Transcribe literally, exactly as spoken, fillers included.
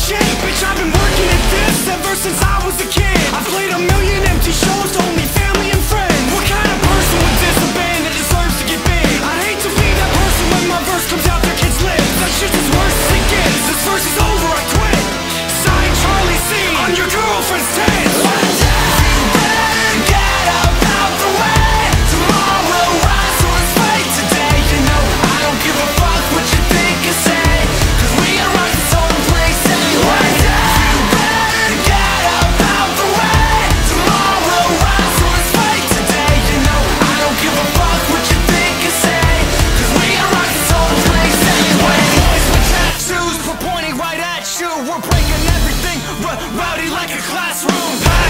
shit, bitch, I've been working at this ever since I was a kid. I played a million empty shows to only family and friends. What kind of person would diss a band that deserves to get big? I'd hate to be that person when my verse comes out their kids' lips. That shit's as worse as it gets. This verse is over, I quit. Sign Charlie C on your girlfriend's tits. One day, you better get up out the way. Tomorrow will rise, so let's fight today. You know, I don't give a fuck what you think or say, cause we are rockin' some place anyway. One day, you better get up out the way. Tomorrow will rise, so let's fight today. You know, I don't give a fuck what you think or say, cause we are rockin' some place anyway. Boys with tattoos, we're pointing right at you. We're breaking everything, r- rowdy like a classroom.